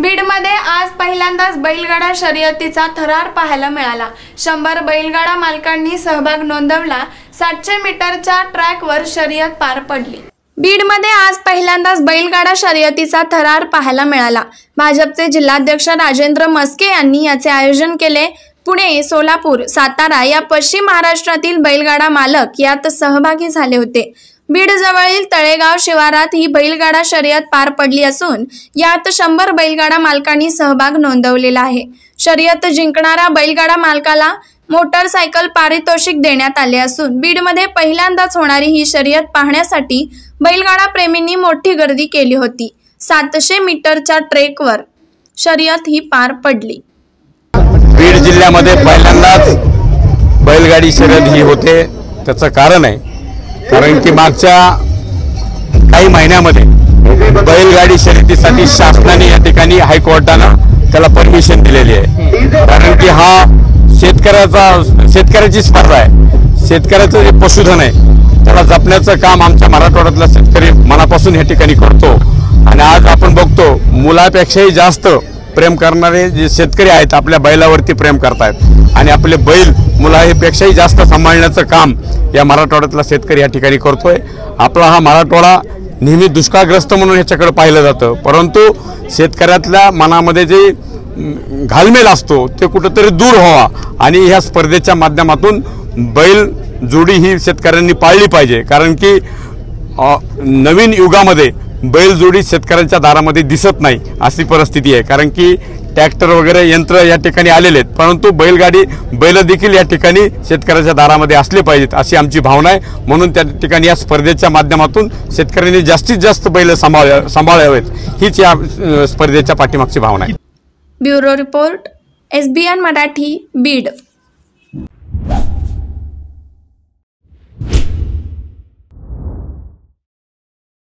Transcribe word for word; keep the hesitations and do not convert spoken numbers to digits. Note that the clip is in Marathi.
बीडमध्ये आज पहिल्यांदाच बैलगाडा शर्यतीचा थरार पाहायला मिळाला। शंभर बैलगाडा मालकांनी सहभाग नोंदवला। सातशे मीटरच्या ट्रॅकवर शर्यत पार पडली। बीडमध्ये आज पहिल्यांदाच बैलगाडा शर्यतीचा थरार पाहायला मिळाला। भाजपचे जिल्हाध्यक्ष राजेंद्र मस्के यांनी याचे आयोजन केले। पुणे, सोलापूर, सातारा या पश्चिम महाराष्ट्रातील बैलगाडा मालक यात सहभागी झाले होते। बीड जवळील तळेगाव शिवारात ही बैलगाडा शर्यत पार पडली असून यात शंभर बैलगाडा मालकांनी सहभाग नोंदवलेला आहे। शर्यत जिंकणाऱ्या बैलगाडा मालकाला मोटरसायकल पारितोषिक देण्यात आले असून बीडमध्ये पहिल्यांदाच होणारी ही शर्यत पाहण्यासाठी बैलगाडा प्रेमींनी मोठी गर्दी केली होती। सातशे मीटरच्या ट्रेकवर शर्यत ही पार पडली। बीड जिल्ह्यामध्ये पहिल्यांदाच बैलगाडी शर्यत ही होते। त्याचं कारण आहे कारण की मागच्या काही महिन्यामध्ये बैलगाडी शर्यतीसाठी शासनाने या ठिकाणी हायकोर्टानं त्याला परमिशन दिलेली आहे। कारण की हा शेतकऱ्याचा शेतकऱ्याची स्पर्धा आहे। शेतकऱ्याचं जे पशुधन आहे त्याला जपण्याचं काम आमच्या मराठवाड्यातला शेतकरी मनापासून या ठिकाणी करतो। आणि आज आपण बघतो मुलापेक्षाही जास्त प्रेम करणारे जे शेतकरी आहेत आपल्या बैलावरती प्रेम करतायत आणि आपले बैल मुलापेक्षाही जास्त सांभाळण्याचं काम या मराठवाड्यातला शेतकरी या ठिकाणी करतोय। आपला हा मराठवाडा नेहमी दुष्काळग्रस्त म्हणून ह्याच्याकडे पाहिलं जातं, परंतु शेतकऱ्यातल्या मनामध्ये जे घालमेल असतो ते कुठंतरी दूर व्हावा आणि ह्या स्पर्धेच्या माध्यमातून बैल जोडी ही शेतकऱ्यांनी पाळली पाहिजे। कारण की नवीन युगामध्ये बैलजोडी शेतकऱ्यांच्या दारामध्ये दिसत नाही अशी परिस्थिती आहे। कारण की ट्रॅक्टर वगैरे यंत्र या ठिकाणी आलेले आहेत, परंतु बैलगाडी बैल देखील या ठिकाणी शेतकऱ्याच्या दारामध्ये असले पाहिजेत अशी आमची भावना आहे। म्हणून त्या ठिकाणी या स्पर्धेच्या माध्यमातून शेतकऱ्यांनी जास्तीत जास्त बैल सांभाळ सांभाळावेत हीच या स्पर्धेच्या पाठीमागची भावना आहे। Bureau report, S B N Marathi, Beed.